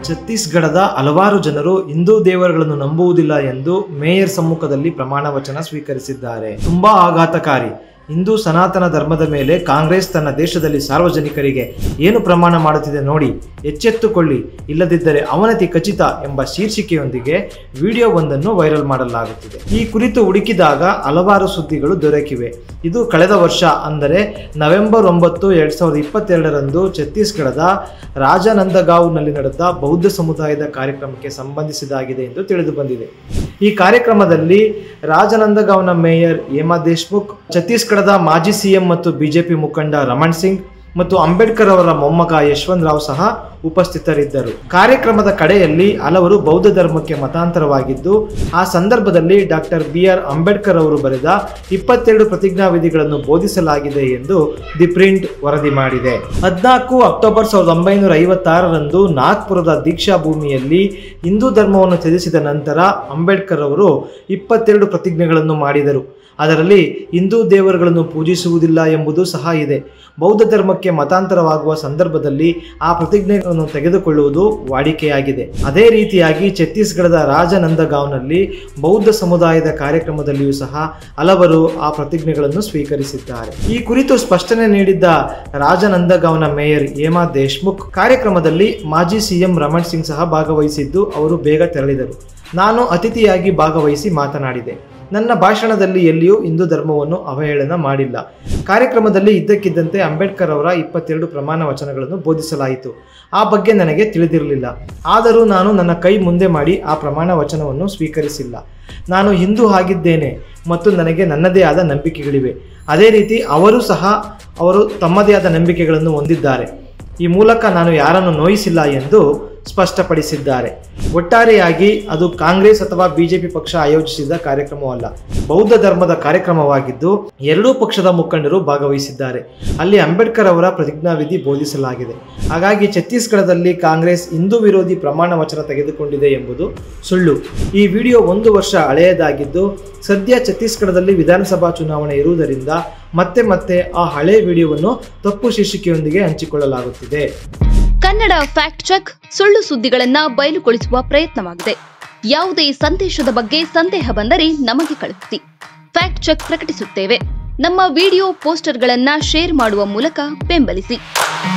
ಛತ್ತೀಸ್ಗಢದ ಹಲವಾರು ಜನರು ಹಿಂದೂ ದೇವರುಗಳನ್ನು ನಂಬುವುದಿಲ್ಲ ಎಂದು ಮೇಯರ್ ಸಮ್ಮುಖದಲ್ಲಿ ಪ್ರಮಾಣ ವಚನ ಸ್ವೀಕರಿಸಿದ್ದಾರೆ. ತುಂಬಾ ಆಘಾತಕಾರಿ. ಹಿಂದೂ ಸನಾತನ ಧರ್ಮದ ಮೇಲೆ ಕಾಂಗ್ರೆಸ್ ತನ್ನ ದೇಶದಲ್ಲಿ ಸಾರ್ವಜನಿಕರಿಗೆ ಏನು ಪ್ರಮಾಣ ಮಾಡುತ್ತಿದೆ ನೋಡಿ, ಎಚ್ಚೆತ್ತುಕೊಳ್ಳಿ, ಇಲ್ಲದಿದ್ದರೆ ಅವನತಿ ಖಚಿತ ಎಂಬ ಶೀರ್ಷಿಕೆಯೊಂದಿಗೆ ವಿಡಿಯೋವೊಂದನ್ನು ವೈರಲ್ ಮಾಡಲಾಗುತ್ತಿದೆ. ಈ ಕುರಿತು ಹುಡುಕಿದಾಗ ಹಲವಾರು ಸುದ್ದಿಗಳು ದೊರಕಿವೆ. ಇದು ಕಳೆದ ವರ್ಷ ಅಂದರೆ ನವೆಂಬರ್ 9, 2022ರಂದು ಛತ್ತೀಸ್ಗಢದ ರಾಜನಂದಗಾಂವ್ನಲ್ಲಿ ನಡೆದ ಬೌದ್ಧ ಸಮುದಾಯದ ಕಾರ್ಯಕ್ರಮಕ್ಕೆ ಸಂಬಂಧಿಸಿದಾಗಿದೆ ಎಂದು ತಿಳಿದು ಬಂದಿದೆ. ಈ ಕಾರ್ಯಕ್ರಮದಲ್ಲಿ ರಾಜನಂದಗಾಂವ್ನ ಮೇಯರ್ ಹೇಮಾ ದೇಶ್ಮುಖ್, ಛತ್ತೀಸ್ಗಢದ ಮಾಜಿ ಸಿಎಂ ಮತ್ತು ಬಿಜೆಪಿ ಮುಖಂಡ ರಮಣ್ ಸಿಂಗ್ ಮತ್ತು ಅಂಬೇಡ್ಕರ್ ಅವರ ಮೊಮ್ಮಗ ಯಶವಂತ್ ರಾವ್ ಸಹ ಉಪಸ್ಥಿತರಿದ್ದರು. ಕಾರ್ಯಕ್ರಮದ ಕಡೆಯಲ್ಲಿ ಹಲವರು ಬೌದ್ಧ ಧರ್ಮಕ್ಕೆ ಮತಾಂತರವಾಗಿದ್ದು, ಆ ಸಂದರ್ಭದಲ್ಲಿ ಡಾಕ್ಟರ್ BR ಅಂಬೇಡ್ಕರ್ ಅವರು ಬರೆದ 22 ಪ್ರತಿಜ್ಞಾವಿಧಿಗಳನ್ನು ಬೋಧಿಸಲಾಗಿದೆ ಎಂದು ದಿ ಪ್ರಿಂಟ್ ವರದಿ ಮಾಡಿದೆ. 14 ಅಕ್ಟೋಬರ್ 1956ರಂದು ನಾಗ್ಪುರದ ದೀಕ್ಷಾ ಭೂಮಿಯಲ್ಲಿ ಹಿಂದೂ ಧರ್ಮವನ್ನು ತ್ಯಜಿಸಿದ ನಂತರ ಅಂಬೇಡ್ಕರ್ ಅವರು 22 ಪ್ರತಿಜ್ಞೆಗಳನ್ನು ಮಾಡಿದರು. ಅದರಲ್ಲಿ ಹಿಂದೂ ದೇವರುಗಳನ್ನು ಪೂಜಿಸುವುದಿಲ್ಲ ಎಂಬುದು ಸಹ ಇದೆ. ಬೌದ್ಧ ಧರ್ಮಕ್ಕೆ ಮತಾಂತರವಾಗುವ ಸಂದರ್ಭದಲ್ಲಿ ಆ ಪ್ರತಿಜ್ಞೆಗಳನ್ನು ತೆಗೆದುಕೊಳ್ಳುವುದು ವಾಡಿಕೆಯಾಗಿದೆ. ಅದೇ ರೀತಿಯಾಗಿ ಛತ್ತೀಸ್ಗಢದ ರಾಜನಂದಗಾಂವ್ನಲ್ಲಿ ಬೌದ್ಧ ಸಮುದಾಯದ ಕಾರ್ಯಕ್ರಮದಲ್ಲಿಯೂ ಸಹ ಹಲವರು ಆ ಪ್ರತಿಜ್ಞೆಗಳನ್ನು ಸ್ವೀಕರಿಸಿದ್ದಾರೆ. ಈ ಕುರಿತು ಸ್ಪಷ್ಟನೆ ನೀಡಿದ್ದ ರಾಜನಂದಗಾಂವ್ನ ಮೇಯರ್ ಹೇಮಾ ದೇಶ್ಮುಖ್, ಕಾರ್ಯಕ್ರಮದಲ್ಲಿ ಮಾಜಿ ಸಿಎಂ ರಮಣ್ ಸಿಂಗ್ ಸಹ ಭಾಗವಹಿಸಿದ್ದು ಅವರು ಬೇಗ ತೆರಳಿದರು. ನಾನು ಅತಿಥಿಯಾಗಿ ಭಾಗವಹಿಸಿ ಮಾತನಾಡಿದೆ. ನನ್ನ ಭಾಷಣದಲ್ಲಿ ಎಲ್ಲಿಯೂ ಹಿಂದೂ ಧರ್ಮವನ್ನು ಅವಹೇಳನ ಮಾಡಿಲ್ಲ. ಕಾರ್ಯಕ್ರಮದಲ್ಲಿ ಇದ್ದಕ್ಕಿದ್ದಂತೆ ಅಂಬೇಡ್ಕರ್ ಅವರ 22 ಪ್ರಮಾಣ ವಚನಗಳನ್ನು ಬೋಧಿಸಲಾಯಿತು. ಆ ಬಗ್ಗೆ ನನಗೆ ತಿಳಿದಿರಲಿಲ್ಲ. ಆದರೂ ನಾನು ನನ್ನ ಕೈ ಮುಂದೆ ಮಾಡಿ ಆ ಪ್ರಮಾಣ ವಚನವನ್ನು ಸ್ವೀಕರಿಸಿಲ್ಲ. ನಾನು ಹಿಂದೂ ಆಗಿದ್ದೇನೆ ಮತ್ತು ನನಗೆ ನನ್ನದೇ ಆದ ನಂಬಿಕೆಗಳಿವೆ. ಅದೇ ರೀತಿ ಅವರು ತಮ್ಮದೇ ಆದ ನಂಬಿಕೆಗಳನ್ನು ಹೊಂದಿದ್ದಾರೆ. ಈ ಮೂಲಕ ನಾನು ಯಾರನ್ನು ನೋಯಿಸಿಲ್ಲ ಎಂದು ಸ್ಪಷ್ಟಪಡಿಸಿದ್ದಾರೆ. ಒಟ್ಟಾರೆಯಾಗಿ ಅದು ಕಾಂಗ್ರೆಸ್ ಅಥವಾ ಬಿಜೆಪಿ ಪಕ್ಷ ಆಯೋಜಿಸಿದ ಕಾರ್ಯಕ್ರಮವಲ್ಲ, ಬೌದ್ಧ ಧರ್ಮದ ಕಾರ್ಯಕ್ರಮವಾಗಿದ್ದು ಎರಡೂ ಪಕ್ಷದ ಮುಖಂಡರು ಭಾಗವಹಿಸಿದ್ದಾರೆ. ಅಲ್ಲಿ ಅಂಬೇಡ್ಕರ್ ಅವರ ಪ್ರತಿಜ್ಞಾವಿಧಿ ಬೋಧಿಸಲಾಗಿದೆ. ಹಾಗಾಗಿ ಛತ್ತೀಸ್ಗಢದಲ್ಲಿ ಕಾಂಗ್ರೆಸ್ ಹಿಂದೂ ವಿರೋಧಿ ಪ್ರಮಾಣ ವಚನ ತೆಗೆದುಕೊಂಡಿದೆ ಎಂಬುದು ಸುಳ್ಳು. ಈ ವಿಡಿಯೋ 1 ವರ್ಷ ಹಳೆಯದಾಗಿದ್ದು, ಸದ್ಯ ಛತ್ತೀಸ್ಗಢದಲ್ಲಿ ವಿಧಾನಸಭಾ ಚುನಾವಣೆ ಇರುವುದರಿಂದ ಮತ್ತೆ ಆ ಹಳೆ ವಿಡಿಯೋವನ್ನು ತಪ್ಪು ಶೀರ್ಷಿಕೆಯೊಂದಿಗೆ ಹಂಚಿಕೊಳ್ಳಲಾಗುತ್ತಿದೆ. ಕನ್ನಡ ಫ್ಯಾಕ್ಟ್ ಚೆಕ್ ಸುಳ್ಳು ಸುದ್ದಿಗಳನ್ನ ಬಯಲುಗೊಳಿಸುವ ಪ್ರಯತ್ನವಾಗಿದೆ. ಯಾವುದೇ ಸಂದೇಶದ ಬಗ್ಗೆ ಸಂದೇಹ ಬಂದರೆ ನಮಗೆ ಕಳುಹಿಸಿ. ಫ್ಯಾಕ್ಟ್ ಚೆಕ್ ಪ್ರಕಟಿಸುತ್ತೇವೆ. ನಮ್ಮ ವಿಡಿಯೋ ಪೋಸ್ಟರ್ಗಳನ್ನ ಶೇರ್ ಮಾಡುವ ಮೂಲಕ ಬೆಂಬಲಿಸಿ.